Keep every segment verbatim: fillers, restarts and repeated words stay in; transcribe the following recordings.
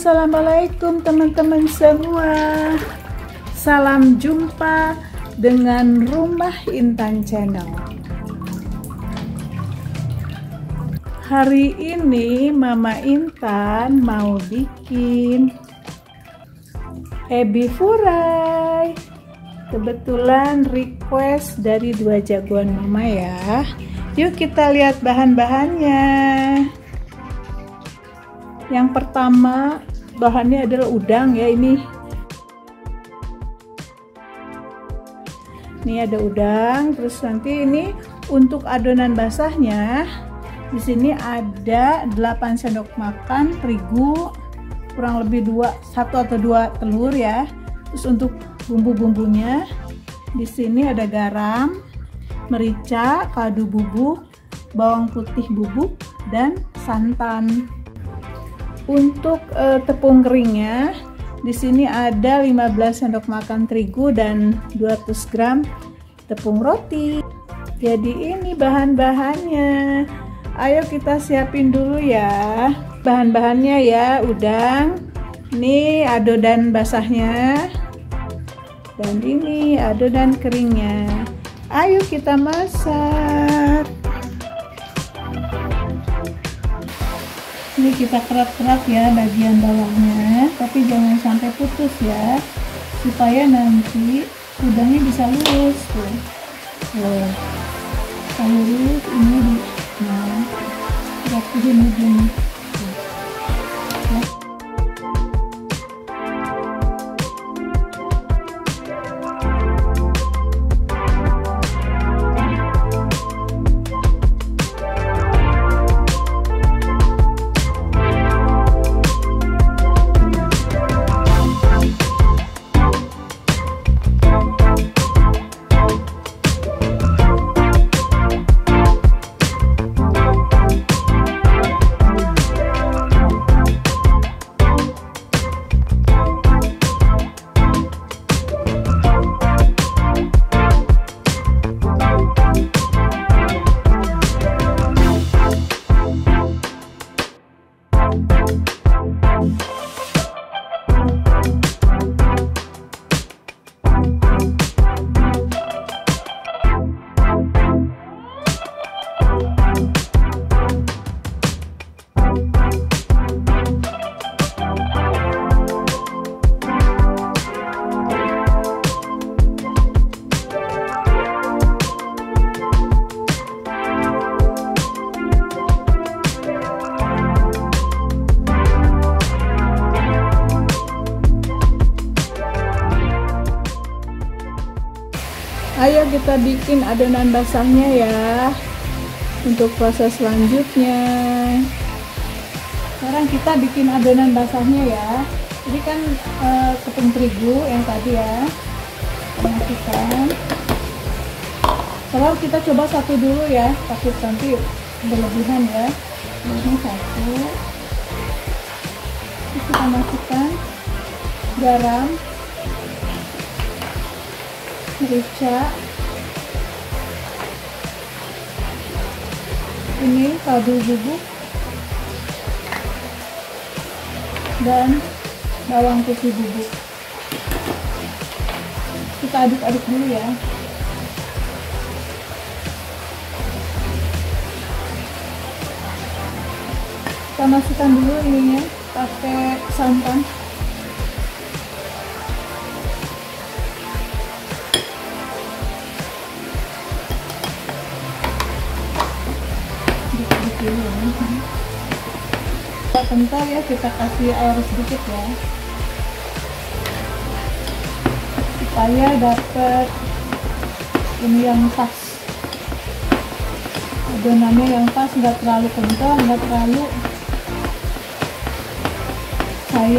Assalamualaikum teman-teman semua. Salam jumpa dengan Rumah Intan Channel. Hari ini Mama Intan mau bikin ebi furai. Kebetulan request dari dua jagoan Mama ya. Yuk kita lihat bahan-bahannya. Yang pertama bahannya adalah udang ya, ini. Ini ada udang, terus nanti ini untuk adonan basahnya di sini ada delapan sendok makan terigu, kurang lebih dua, satu atau dua telur ya. Terus untuk bumbu-bumbunya di sini ada garam, merica, kaldu bubuk, bawang putih bubuk, dan santan. Untuk uh, tepung keringnya di sini ada lima belas sendok makan terigu dan dua ratus gram tepung roti. Jadi ini bahan-bahannya. Ayo kita siapin dulu ya. Bahan-bahannya ya, udang. Ini adonan basahnya. Dan ini adonan keringnya. Ayo kita masak. Ini kita kerat-kerat ya bagian bawahnya, tapi jangan sampai putus ya, supaya nanti udangnya bisa lurus tuh. Tuh, kalau lurus ini di, nah, rapihin begini. Ayo kita bikin adonan basahnya ya, untuk proses selanjutnya. Sekarang kita bikin adonan basahnya ya. Jadi kan e, tepung terigu yang tadi ya, masukkan. Kalau kita coba satu dulu ya, takut nanti berlebihan ya. Ini satu. Terus kita masukkan garam, merica, ini kaldu bubuk, dan bawang putih bubuk. Kita aduk-aduk dulu ya. Kita masukkan dulu ininya pakai santan. Kental ya, kita kasih air sedikit ya, supaya dapat ini yang pas, adonannya yang pas, nggak terlalu kental, nggak terlalu cair.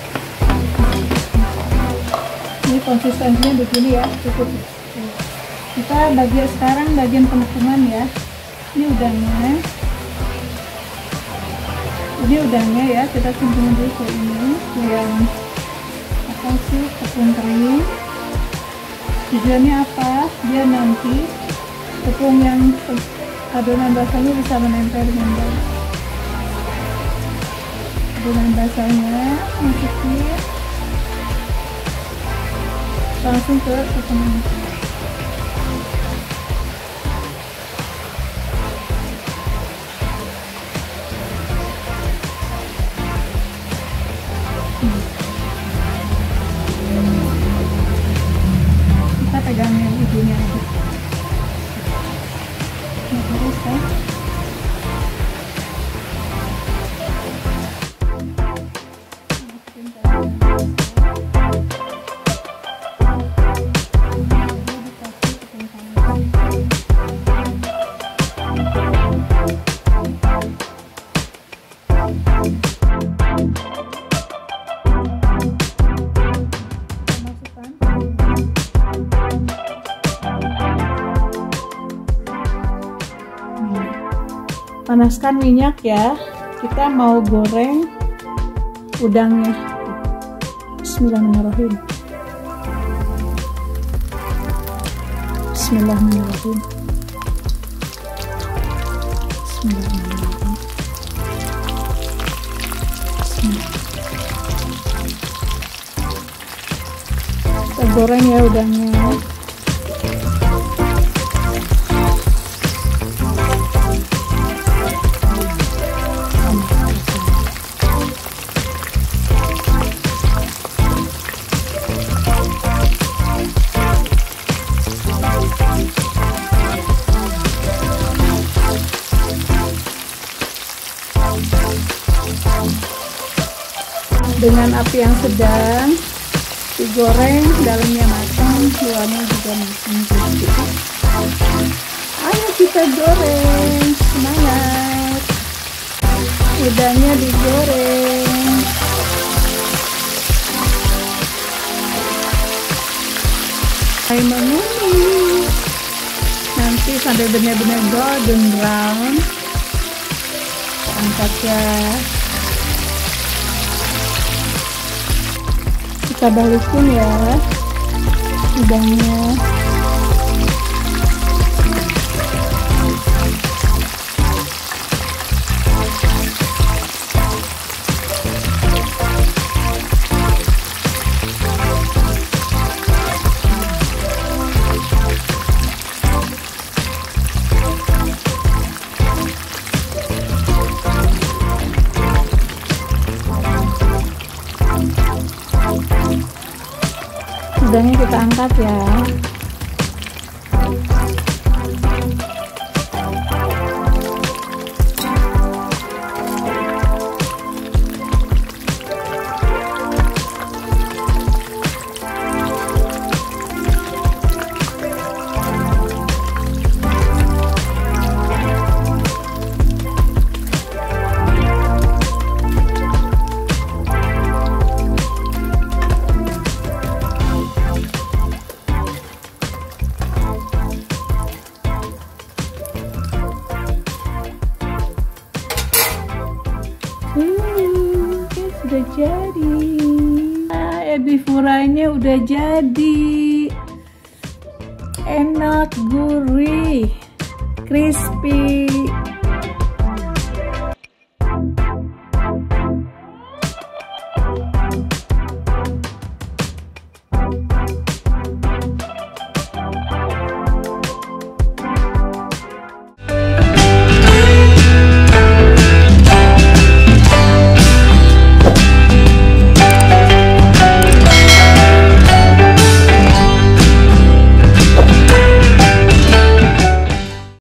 Konsistensinya begini ya, cukup. Kita bagian sekarang bagian penepungan ya. Ini udangnya. Ini udangnya ya, kita simpan dulu ke ini, ke yang apa sih, tepung kering. Tujuannya apa? Biar nanti tepung yang adonan basahnya bisa menempel dengan baik. Adonan basahnya masukin langsung ke tepung. Kita pegang yang ujungnya aja. Nah, terus kan? Panaskan minyak ya, kita mau goreng udangnya. Bismillahirrahmanirrahim. Bismillahirrahmanirrahim. Bismillahirrahmanirrahim. Bismillah. Kita goreng ya udangnya. Dengan api yang sedang digoreng, dalamnya matang, luarnya juga matang. Ayo kita goreng, semangat! Udangnya digoreng. Sampai menguning, nanti sampai benar-benar golden brown. Angkat ya. Kita balikin ya udangnya. Udangnya kita angkat ya. Hmm, sudah jadi. Nah, ebi furainya udah jadi. Enak, gurih, crispy.